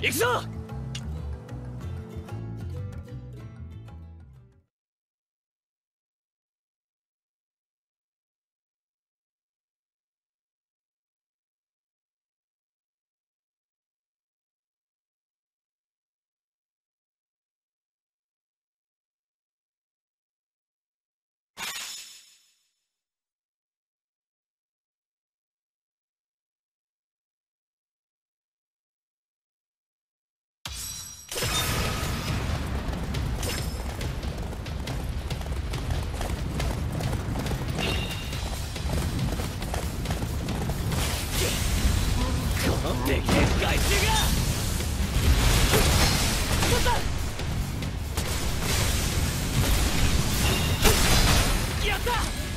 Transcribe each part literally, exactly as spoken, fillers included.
行くぞ。でけえ害虫がやった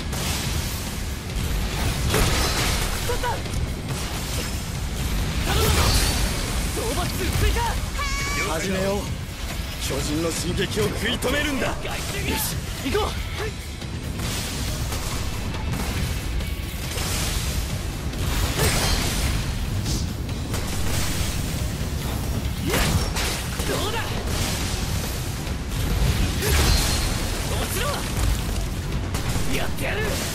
取った頼むぞ討伐数追加始めよう巨人の進撃を食い止めるんだよし行こうやってやる頼んだぞ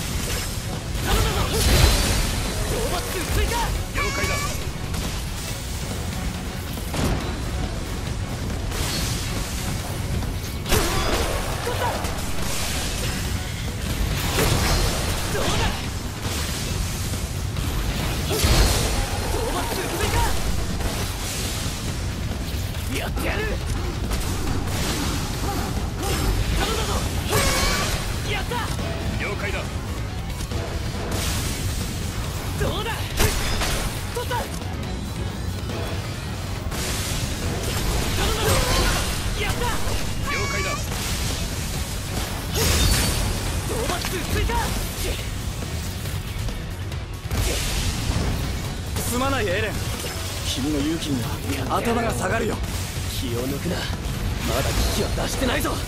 討伐数追加了解だ取ったどうだ討伐数追加やってやる頼んだぞやった了解だどうだ取った頼んだぞやった了解だ討伐数追加すまないエレン君の勇気には頭が下がるよ気を抜くなまだ危機は出してないぞ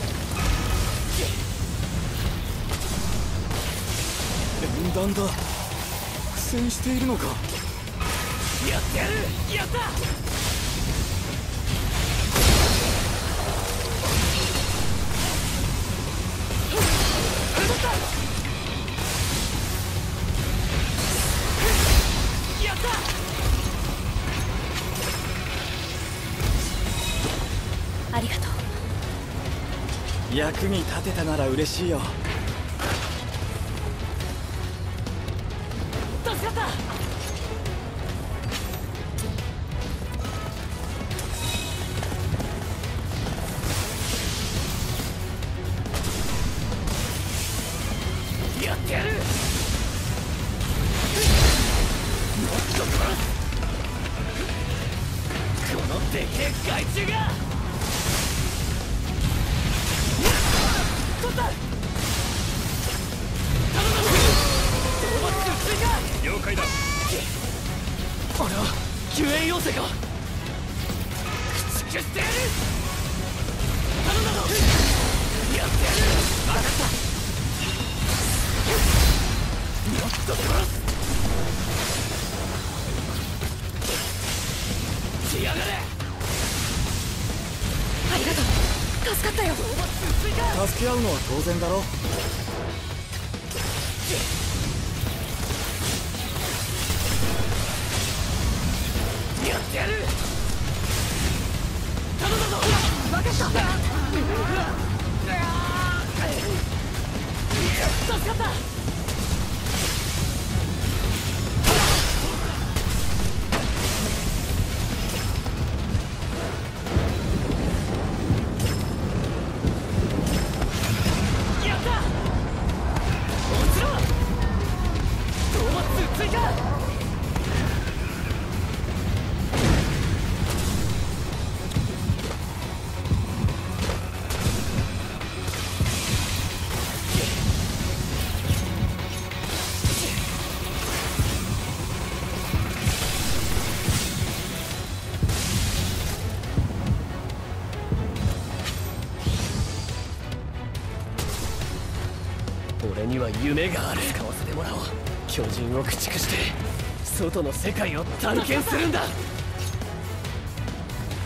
縁談だ苦戦しているのかやってやるやった取ったやったありがとう役に立てたなら嬉しいよ助かったやってやるもっと殺すこのでけえ害虫が取った頼んだぞ討伐数追加了解だあれは救援要請か駆逐してやる頼んだぞやってやる分かったもっと殺す来やがれありがとう助かったよ助け合うのは当然だろやってやる頼んだぞ分かった助かった俺には夢がある使わせてもらおう巨人を駆逐して外の世界を探検するんだ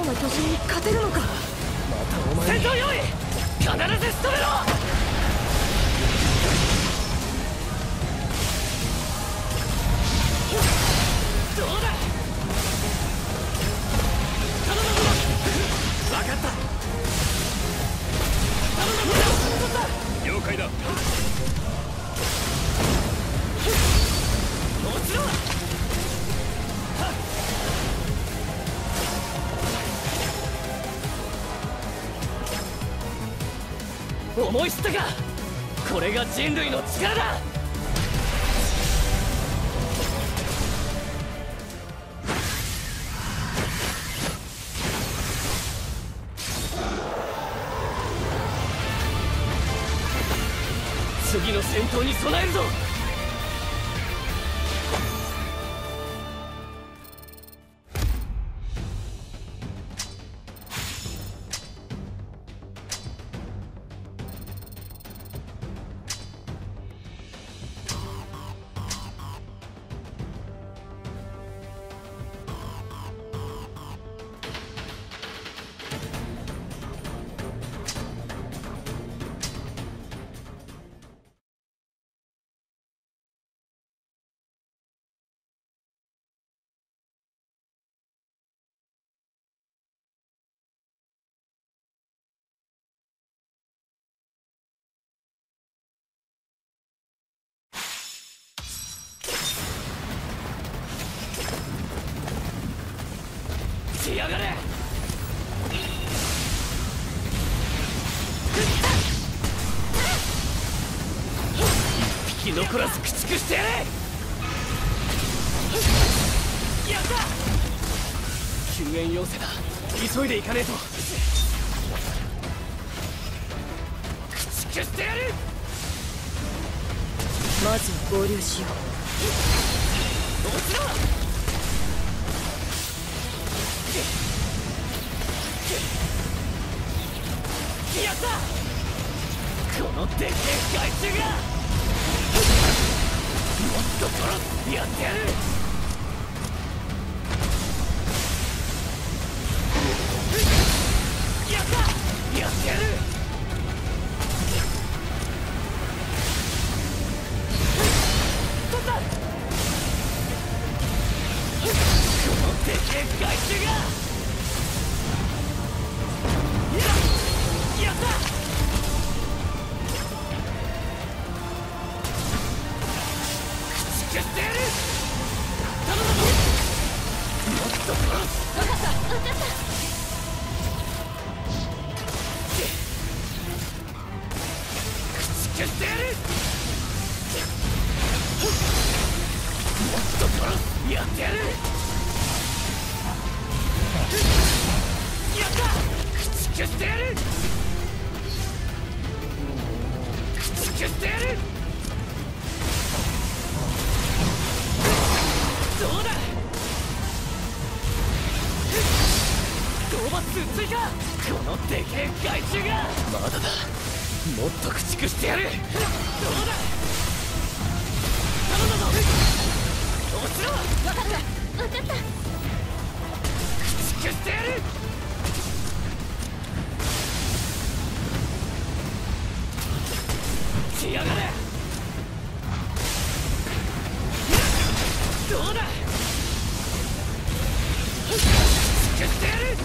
の巨人に勝てるのか。 またお前戦闘用意、必ず仕留めろ。どうだ。頼むぞ。分かった。頼むぞ。了解だ。もちろん。思い知ったか。これが人類の力だ。次の戦闘に備えるぞ。しやがれ。一匹残らず駆逐してやれ。やった。救援要請だ。急いで行かねえと。駆逐してやる。 まずは合流しよう。 どちら。やった。このでっけえ害虫がもっと殺す。やってやる。やった。やってやる。取った。このでっけえ害虫がやった。駆逐してやる。頼むぞ。もっと殺す。分かった分かった。駆逐してやる。もっと殺す。やってやる。やった。駆逐してやる。駆逐してやる。どうだ。討伐数追加。このでけえ害虫がまだだ。もっと駆逐してやる。どうだ。頼んだぞ。落ちろ。分かった分かった。駆逐してやる。しやがれ。どうだ。駆逐してやる。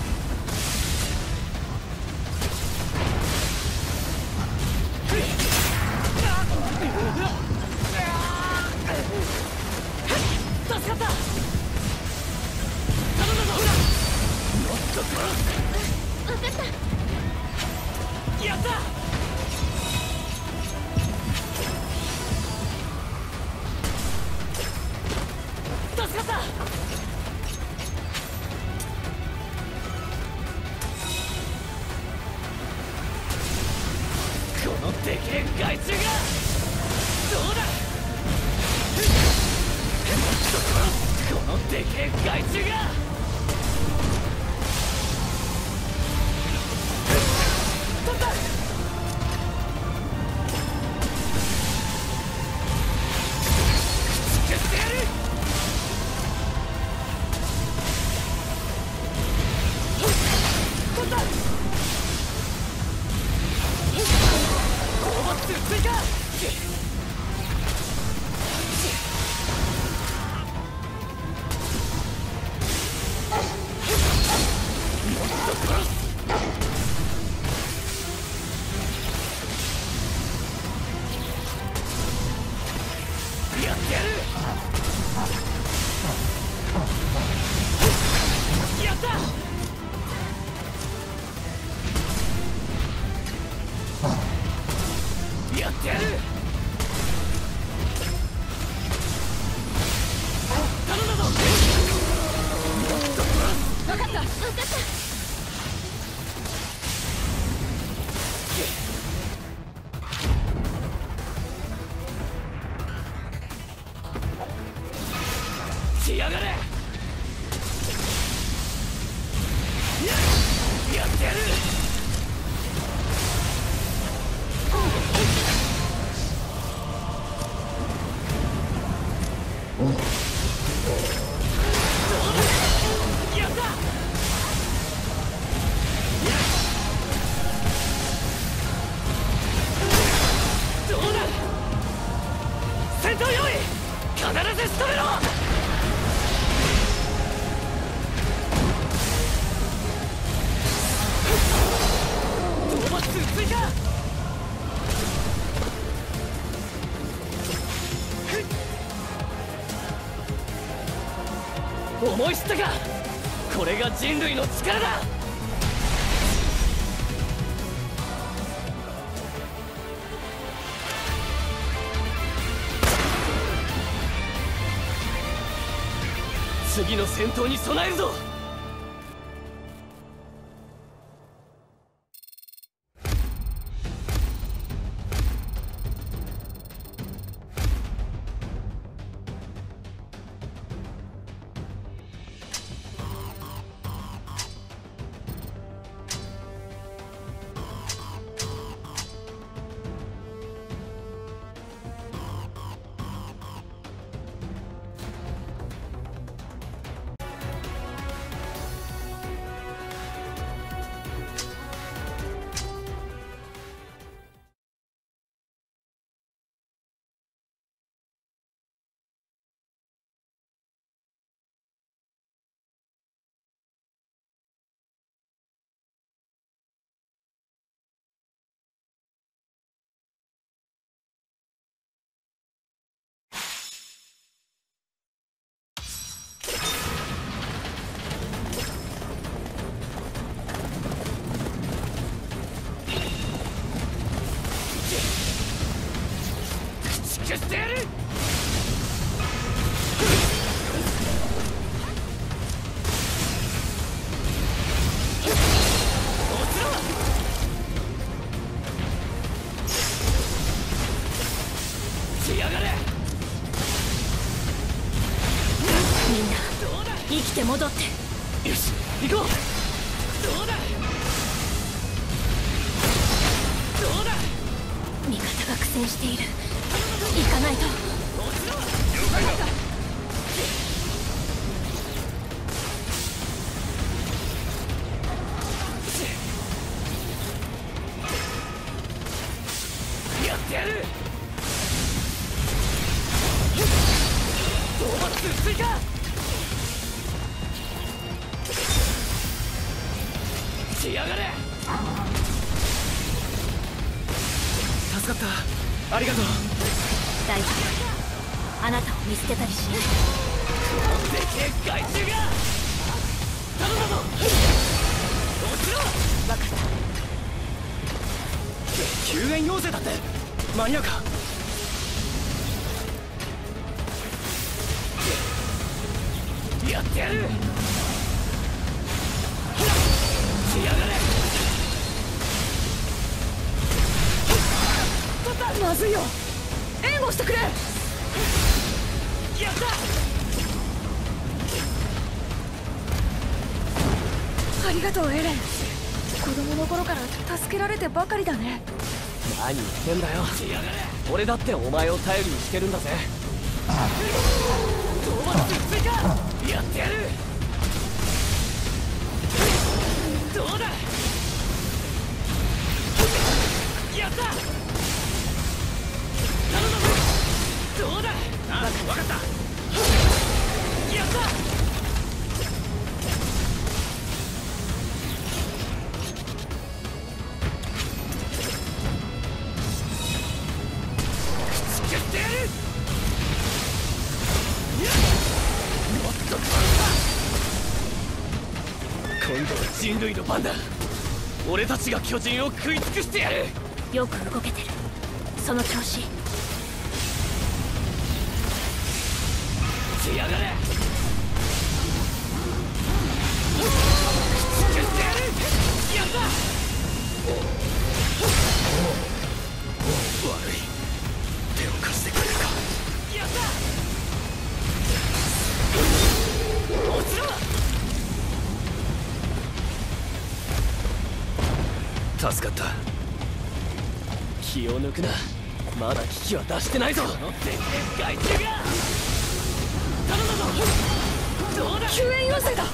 助かった。頼んだぞ。もっと殺す。分かった。やった。助かった。このでけえ害虫がどうだ。このでけえ害虫が取った。駆逐してやる。 やってやる。やった。やってやる。頼んだぞ。 分かった分かった。 しやがれ。やってやる。やった。どうだ。戦闘用意。必ず仕留めろ。追加。思い知ったか。これが人類の力だ。次の戦闘に備えるぞ。消してやる。しやがれ。 みんな生きて戻って。 よし行こう。どうだ。どうだ。 味方が苦戦している。行かないと。 了解だ。やってやる。討伐数追加。しやがれ。助かった。ありがとう。 大丈夫。あなたを見捨てたりしない。 でけえ害虫が。頼んだぞ。落ちろ。 分かった。 救援要請だって。間に合うか。やってやる。しやがれ。 まずいよ。援護してくれ。やった。 ありがとうエレン。子供の頃から助けられてばかりだね。 何言ってんだよ。俺だってお前を頼りにしてるんだぜ。討伐数追加。やってやる。どうだ。やった。頼んだぞ。どうだ。ああ、分かった。やった。やってやる。 今度は人類の番だ。俺たちが巨人を食い尽くしてやる。 よく動けてる。その調子。 来やがれ。やった。悪い。手を貸してくれるか。やった。落ちろ。助かった。気を抜くな。まだ危機は出してないぞ。この電源害虫が頼んだぞ。どうだ。救援要請だ。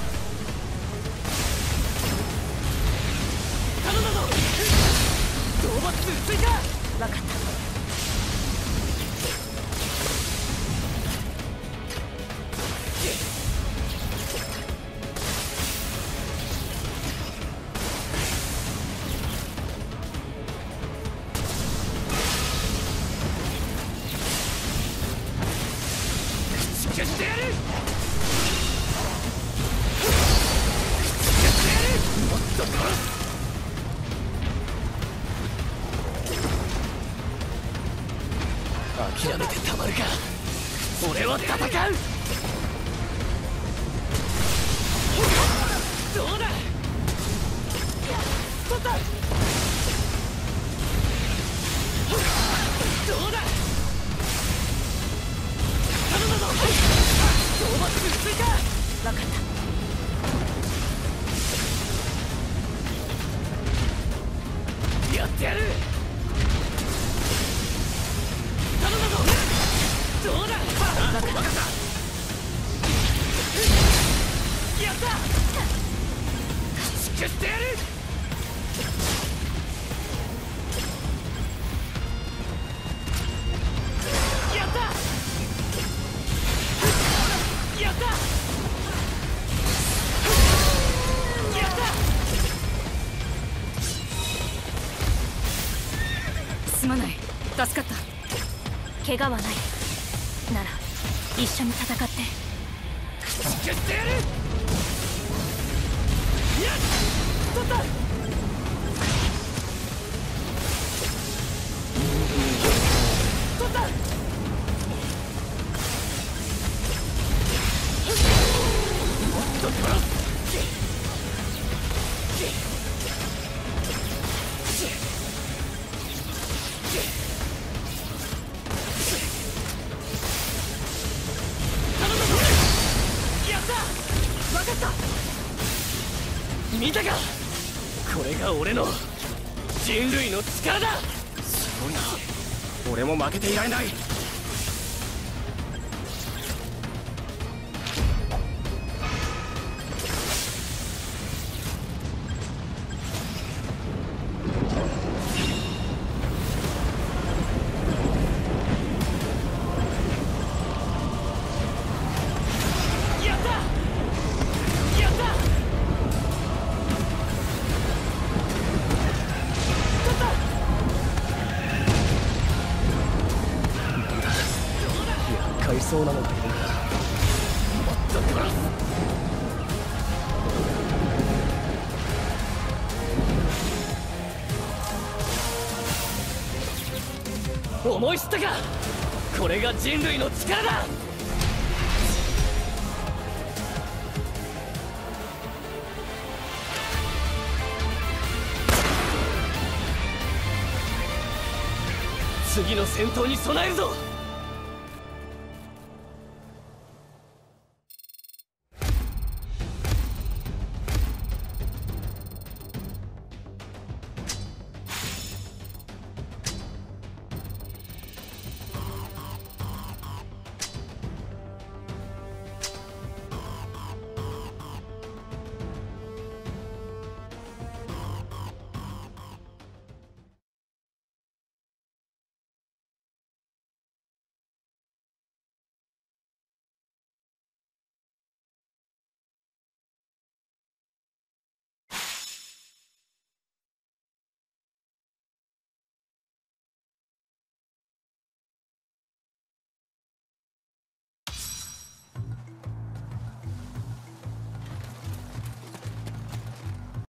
頼んだぞ。討伐数追加。 分かった。 消してやる。もっと殺す。諦めてたまるか。俺は戦う。どうだ。取った。どうだ。頼んだぞ。討伐数追加。 分かった。 やってやる。頼んだぞ。どうだ。分かった。やった。消してやる。やった。やった。やった。 すまない。助かった。怪我はないなら一緒に戦って。 消してやる。やっ取った。取った。もっと殺す。分かった。見たか。これが俺の人類の力だ。すごいな。俺も負けていられない。いそうなのがいるんだ。もっと殺す。思い知ったか。これが人類の力だ。次の戦闘に備えるぞ。